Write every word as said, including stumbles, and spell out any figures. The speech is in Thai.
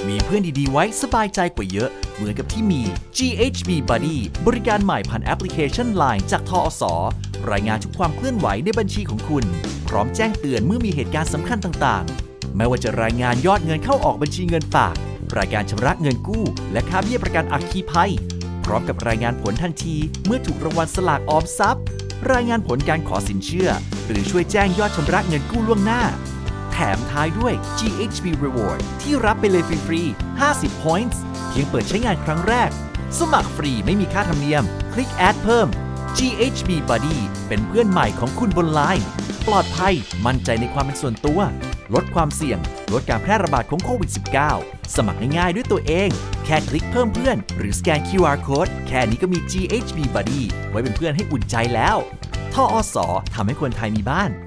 มีเพื่อนดีๆไว้สบายใจกว่าเยอะเหมือนกับที่มี จี เอช บี Buddy บริการใหม่ผ่านแอปพลิเคชัน ไลน์ จากทอส.รายงานทุกความเคลื่อนไหวในบัญชีของคุณพร้อมแจ้งเตือนเมื่อมีเหตุการณ์สำคัญต่างๆไม่ว่าจะรายงานยอดเงินเข้าออกบัญชีเงินฝากรายการชำระเงินกู้และค่าเบี้ยประกันอัคคีภัยพร้อมกับรายงานผลทันทีเมื่อถูกรางวัลสลากออมทรัพย์รายงานผลการขอสินเชื่อหรือช่วยแจ้งยอดชำระเงินกู้ล่วงหน้าแถมท้ายด้วย จี เอช บี Reward ที่รับไปเลยฟรีๆห้าสิบ points เพียงเปิดใช้งานครั้งแรกสมัครฟรีไม่มีค่าธรรมเนียมคลิกแอดเพิ่ม จี เอช บี Buddy เป็นเพื่อนใหม่ของคุณบนไลน์ปลอดภัยมั่นใจในความเป็นส่วนตัวลดความเสี่ยงลดการแพร่ระบาดของโควิด สิบเก้า สมัครง่ายๆด้วยตัวเองแค่คลิกเพิ่มเพื่อนหรือสแกน คิว อาร์ Code แค่นี้ก็มี จี เอช บี Buddy ไว้เป็นเพื่อนให้อุ่นใจแล้วทอส.ทำให้คนไทยมีบ้าน